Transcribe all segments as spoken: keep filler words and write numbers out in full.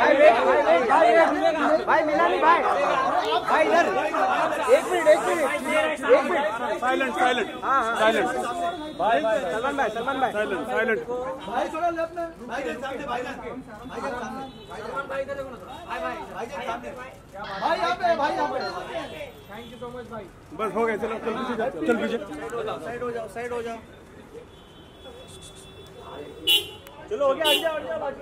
भाई मिला नहीं भाई भाई इधर एक मिनट एक मिनट एक मिनट साइलेंट साइलेंट साइलेंट भाई सलमान भाई सलमान भाई साइलेंट साइलेंट भाई थोड़ा लेफ्ट में भाई के सामने भाई के सामने सलमान भाई इधर देखो ना भाई भाई भाई के सामने भाई यहाँ पे भाई यहाँ पे थैंक यू सो मच भाई बस हो गया चलो चल पीछे चल पीछे साइड हो जाओ साइड हो जाओ चलो हो गया हट जाओ हट जाओ बाकी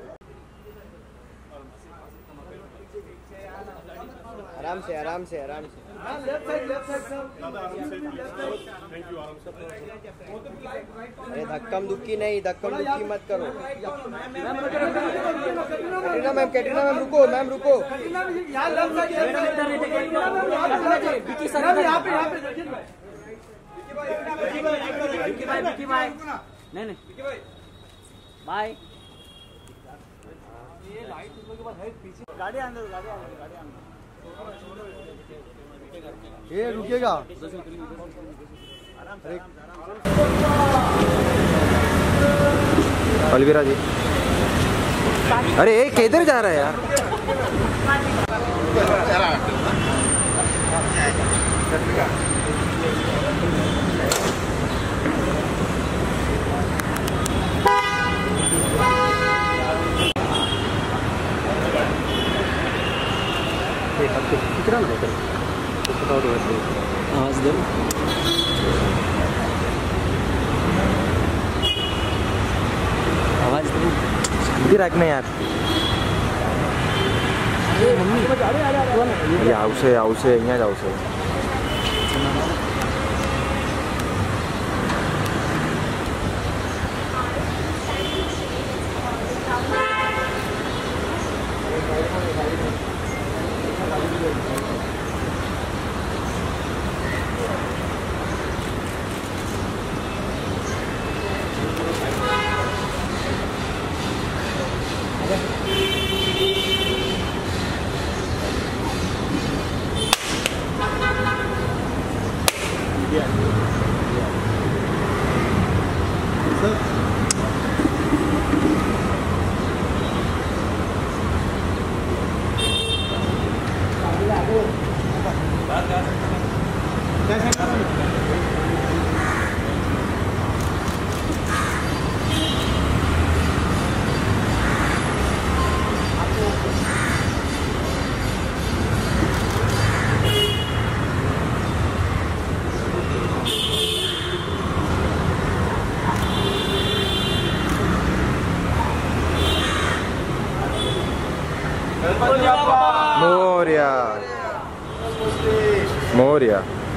आराम से आराम से आराम से left side left side thank you आराम से अरे धक्कम दुक्की नहीं धक्कम दुक्की मत करो कैटरीना मैम कैटरीना मैम रुको मैम रुको नहीं नहीं बाय गाड़ी अंदर गाड़ी अंदर गाड़ी अंदर ये रुकेगा अलवीरा जी अरे किधर जा रहा है यार कितना ना आवाज दो आवाज दो रखना यार આવશે આવશે અહીંયા જ આવશે मोरिया मोरिया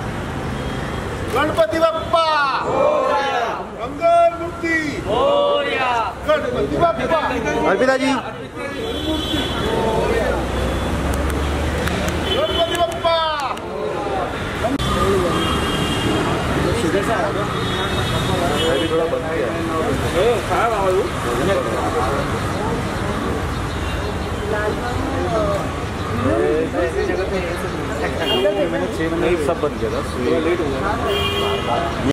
गणपति बप्पा मंगल मूर्ति गणपति बप्पा अर्पिता जी गणपति बप्पा थोड़ा बंद किया मैंने छह महीने सब बंद किया था लेट हो गया।